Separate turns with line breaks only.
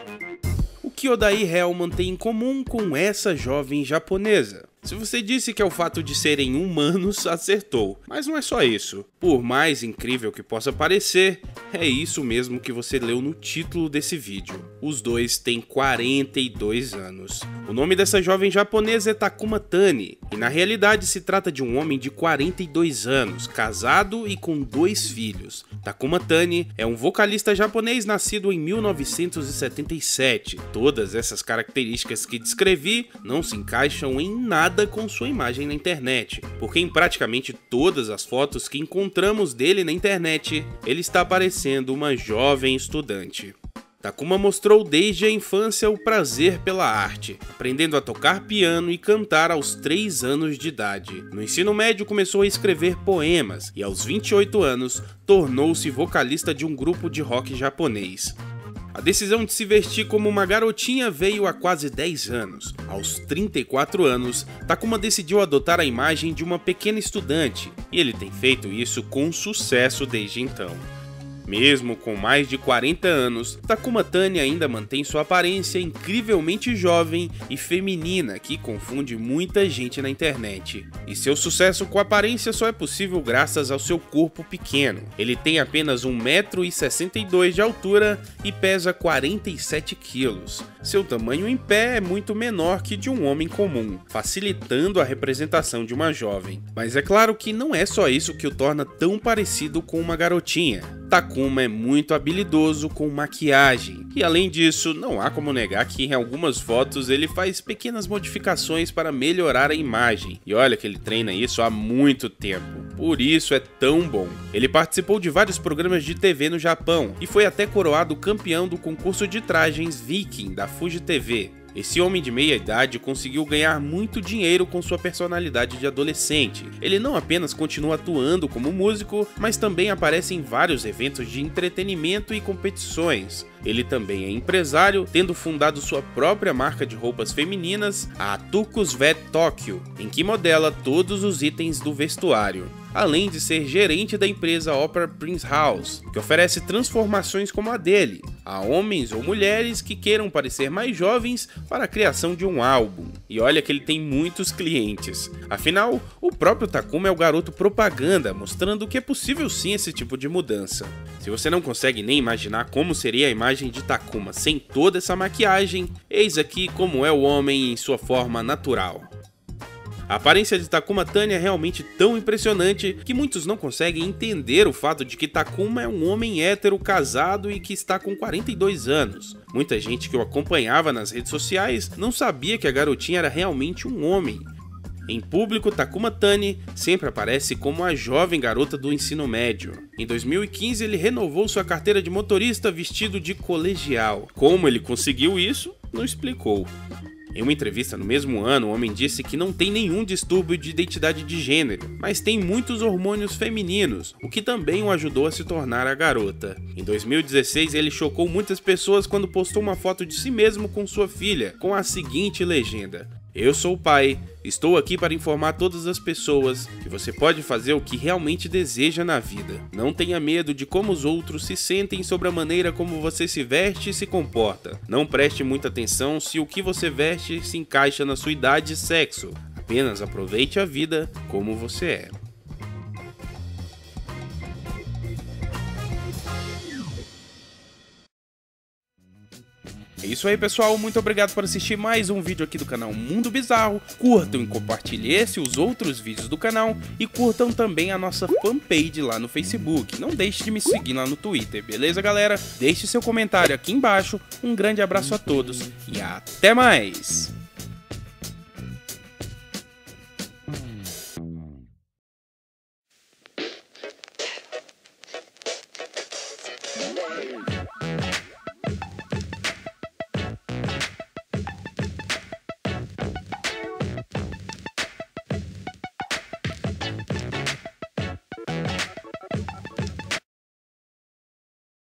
O que Odair Hellman tem em comum com essa jovem japonesa? Se você disse que é o fato de serem humanos, acertou. Mas não é só isso. Por mais incrível que possa parecer, é isso mesmo que você leu no título desse vídeo. Os dois têm 42 anos. O nome dessa jovem japonesa é Takuma Tani, e na realidade se trata de um homem de 42 anos, casado e com 2 filhos. Takuma Tani é um vocalista japonês nascido em 1977. Todas essas características que descrevi não se encaixam em nada com sua imagem na internet, porque em praticamente todas as fotos que encontramos dele na internet, ele está parecendo uma jovem estudante. Takuma mostrou desde a infância o prazer pela arte, aprendendo a tocar piano e cantar aos 3 anos de idade. No ensino médio começou a escrever poemas e aos 28 anos tornou-se vocalista de um grupo de rock japonês. A decisão de se vestir como uma garotinha veio há quase 10 anos. Aos 34 anos, Takuma decidiu adotar a imagem de uma pequena estudante, e ele tem feito isso com sucesso desde então. Mesmo com mais de 40 anos, Takuma Tani ainda mantém sua aparência incrivelmente jovem e feminina que confunde muita gente na internet. E seu sucesso com aparência só é possível graças ao seu corpo pequeno. Ele tem apenas 1,62 m de altura e pesa 47 kg. Seu tamanho em pé é muito menor que de um homem comum, facilitando a representação de uma jovem. Mas é claro que não é só isso que o torna tão parecido com uma garotinha. Takuma é muito habilidoso com maquiagem, e além disso, não há como negar que em algumas fotos ele faz pequenas modificações para melhorar a imagem, e olha que ele treina isso há muito tempo, por isso é tão bom. Ele participou de vários programas de TV no Japão, e foi até coroado campeão do concurso de tragens Viking da Fuji TV. Esse homem de meia idade conseguiu ganhar muito dinheiro com sua personalidade de adolescente. Ele não apenas continua atuando como músico, mas também aparece em vários eventos de entretenimento e competições. Ele também é empresário, tendo fundado sua própria marca de roupas femininas, a Atukus Vet Tokyo, em que modela todos os itens do vestuário. Além de ser gerente da empresa Opera Prince House, que oferece transformações como a dele, a homens ou mulheres que queiram parecer mais jovens para a criação de um álbum. E olha que ele tem muitos clientes. Afinal, o próprio Takuma é o garoto propaganda, mostrando que é possível sim esse tipo de mudança. Se você não consegue nem imaginar como seria a imagem de Takuma sem toda essa maquiagem, eis aqui como é o homem em sua forma natural. A aparência de Takuma Tani é realmente tão impressionante que muitos não conseguem entender o fato de que Takuma é um homem hétero casado e que está com 42 anos. Muita gente que o acompanhava nas redes sociais não sabia que a garotinha era realmente um homem. Em público, Takuma Tani sempre aparece como a jovem garota do ensino médio. Em 2015, ele renovou sua carteira de motorista vestido de colegial. Como ele conseguiu isso, não explicou. Em uma entrevista no mesmo ano, o homem disse que não tem nenhum distúrbio de identidade de gênero, mas tem muitos hormônios femininos, o que também o ajudou a se tornar a garota. Em 2016, ele chocou muitas pessoas quando postou uma foto de si mesmo com sua filha, com a seguinte legenda: "Eu sou o pai, estou aqui para informar todas as pessoas que você pode fazer o que realmente deseja na vida. Não tenha medo de como os outros se sentem sobre a maneira como você se veste e se comporta. Não preste muita atenção se o que você veste se encaixa na sua idade e sexo. Apenas aproveite a vida como você é." É isso aí, pessoal, muito obrigado por assistir mais um vídeo aqui do canal Mundo Bizarro. Curtam e compartilhem esse e os outros vídeos do canal e curtam também a nossa fanpage lá no Facebook. Não deixe de me seguir lá no Twitter, beleza, galera? Deixe seu comentário aqui embaixo, um grande abraço a todos e até mais!